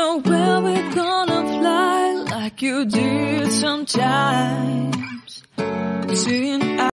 know where we're gonna fly like you did sometimes. Seeing